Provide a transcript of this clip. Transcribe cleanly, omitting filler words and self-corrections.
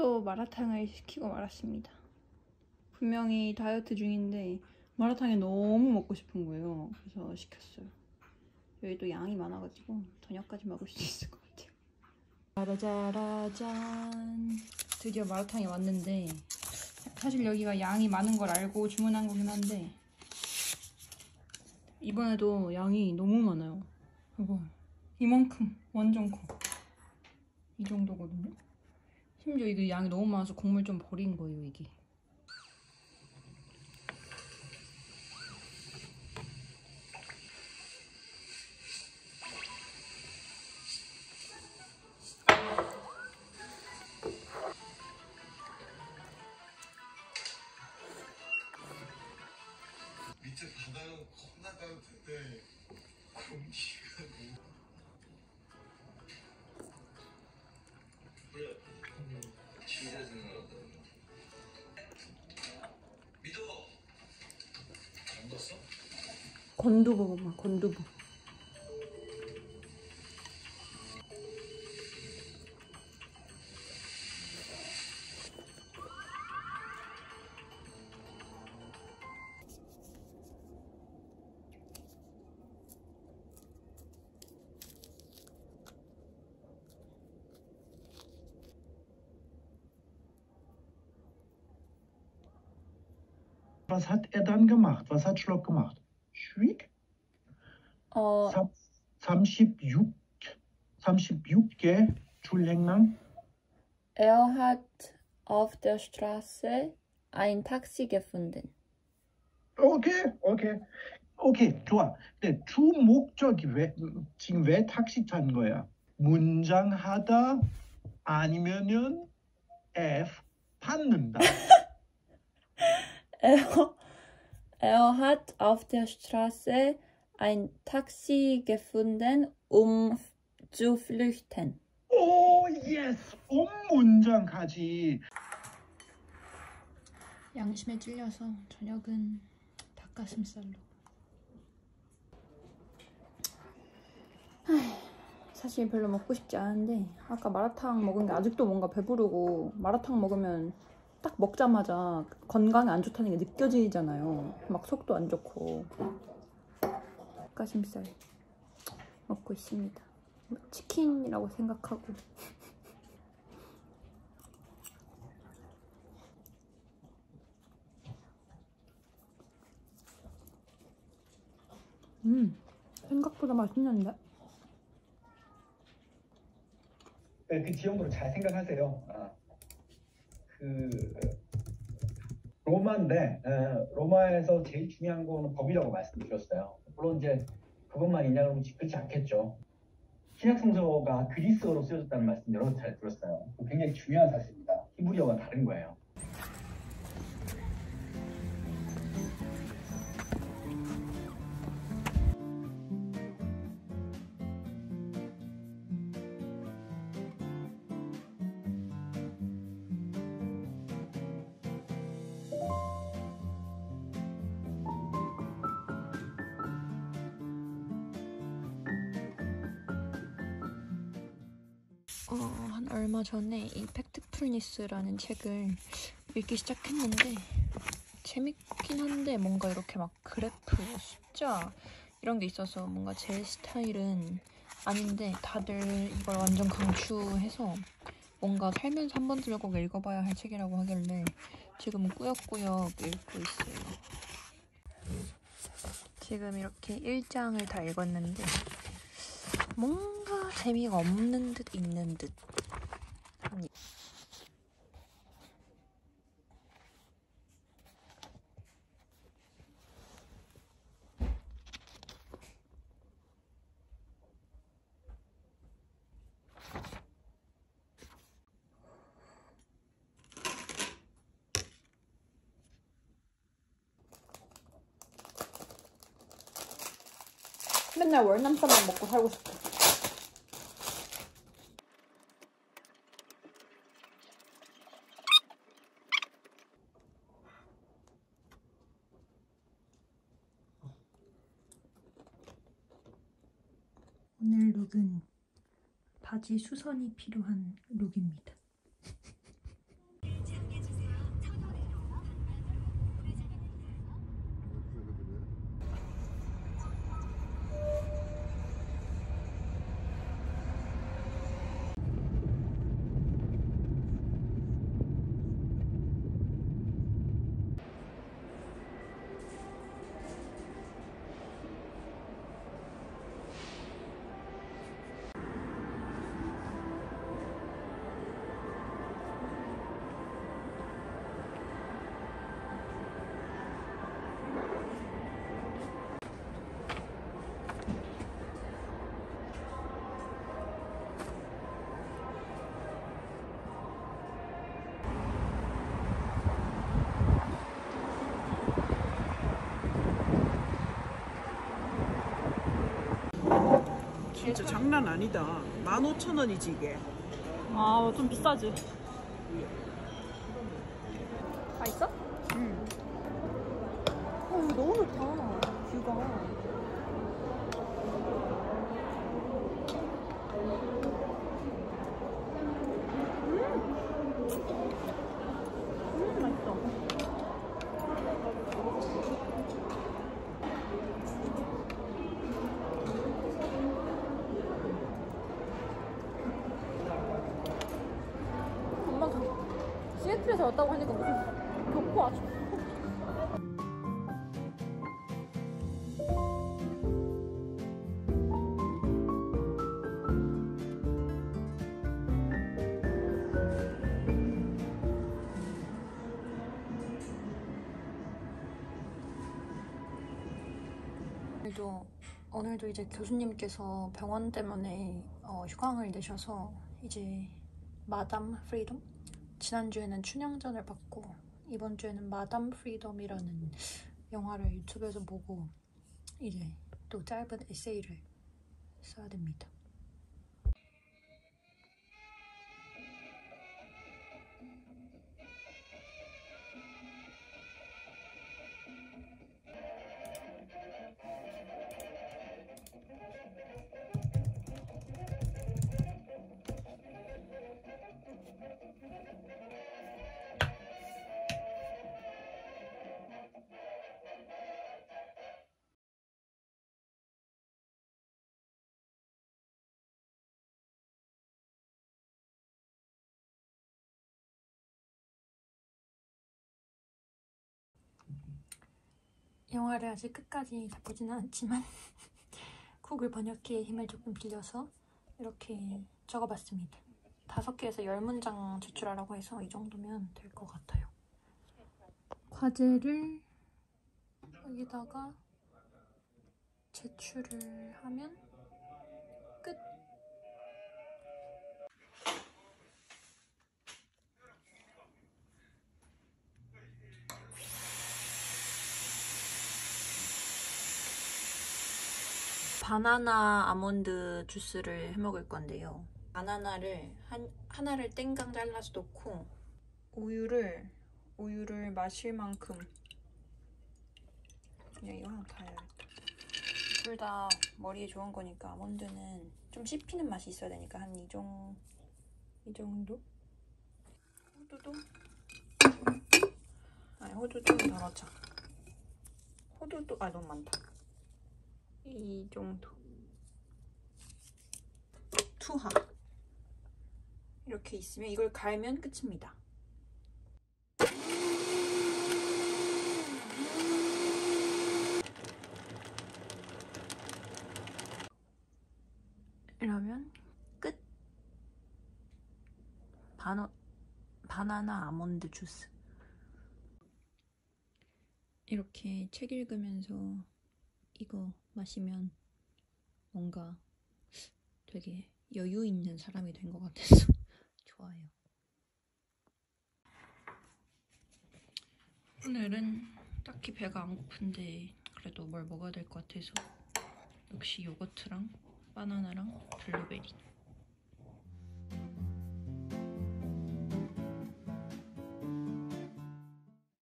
또 마라탕을 시키고 말았습니다. 분명히 다이어트 중인데 마라탕이 너무 먹고 싶은 거예요. 그래서 시켰어요. 여기 또 양이 많아가지고 저녁까지 먹을 수 있을 것 같아요. 짜라짜라짠, 드디어 마라탕이 왔는데 사실 여기가 양이 많은 걸 알고 주문한 거긴 한데 이번에도 양이 너무 많아요. 이거 이만큼 완전 커. 이 정도거든요. 심지어 이게 양이 너무 많아서 국물 좀 버린 거예요, 이게. 밑에 바다가 겁나 따뜻해. 공기가 너무. 그래. 진짜 생각났다. 믿어. 안 뒀어? 건두부 먹어봐, 건두부. Was hat er dann gemacht? Was hat Schlock gemacht? Schwieg? 36개 출행량? Er hat auf der Straße ein Taxi gefunden. 오케이, 좋아. 근데 주 목적이 지금 왜 택시 탄 거야? 문장하다 아니면은 F 받는다. Er hat auf der Straße ein Taxi gefunden, um zu flüchten. 오, 예스! 문장하지. 양심에 찔려서 저녁은 닭가슴살로. 사실 별로 먹고 싶지 않은데 아까 마라탕 먹은 게 아직도 뭔가 배부르고, 마라탕 먹으면 딱 먹자마자 건강에 안 좋다는 게 느껴지잖아요. 막 속도 안 좋고. 닭가슴살 먹고 있습니다. 치킨이라고 생각하고. 생각보다 맛있는데? 그 지형도를 잘 생각하세요. 로마인데 로마에서 제일 중요한 거는 법이라고 말씀드렸어요. 물론 이제 그것만 있냐 그러면 그렇지 않겠죠. 신약 성서가 그리스어로 쓰여졌다는 말씀 여러 번 잘 들었어요. 굉장히 중요한 사실입니다. 히브리어가 다른 거예요. 한 얼마 전에 이 팩트풀니스라는 책을 읽기 시작했는데 재밌긴 한데 뭔가 이렇게 막 그래프, 숫자 이런 게 있어서 뭔가 제 스타일은 아닌데 다들 이걸 완전 강추해서 뭔가 살면서 한 번쯤은 꼭 읽어봐야 할 책이라고 하길래 지금 꾸역꾸역 읽고 있어요. 지금 이렇게 1장을 다 읽었는데 뭔가 재미가 없는 듯 있는 듯 합니다. 맨날 월남쌈만 먹고 살고 싶어. 오늘 룩은 바지 수선이 필요한 룩입니다. 진짜 장난 아니다. 15,000원이지 이게. 아, 좀 비싸지. 맛있어? 음. 너무 좋다. 뷰가. 맛있어. 엄마가 시애틀에서 왔다고 하니까 무슨 교포 아주. 오늘도 이제 교수님께서 병원 때문에 휴강을 내셔서 이제 마담 프리덤? 지난주에는 춘향전을 봤고 이번 주에는 마담 프리덤이라는 영화를 유튜브에서 보고 이제 또 짧은 에세이를 써야 됩니다. 영화를 아직 끝까지 다 보지는 않지만 구글 번역기의 힘을 조금 빌려서 이렇게 적어봤습니다. 5개에서 10문장 제출하라고 해서 이 정도면 될 것 같아요. 과제를 여기다가 제출을 하면 끝! 바나나 아몬드 주스를 해먹을 건데요. 바나나를 하나를 땡강 잘라서 넣고 우유를 마실 만큼 그냥 이거 하나 다 해야겠다. 둘 다 머리에 좋은 거니까 아몬드는 좀 씹히는 맛이 있어야 되니까 한 이 정도? 호두도 더 넣자. 호두도 너무 많다. 이 정도. 투하. 이렇게 있으면 이걸 갈면 끝입니다. 이러면 끝. 바나나 아몬드 주스. 이렇게 책 읽으면서 이거 마시면 뭔가 되게 여유 있는 사람이 된 것 같아서 좋아요. 오늘은 딱히 배가 안 고픈데 그래도 뭘 먹어야 될 것 같아서 역시 요거트랑 바나나랑 블루베리.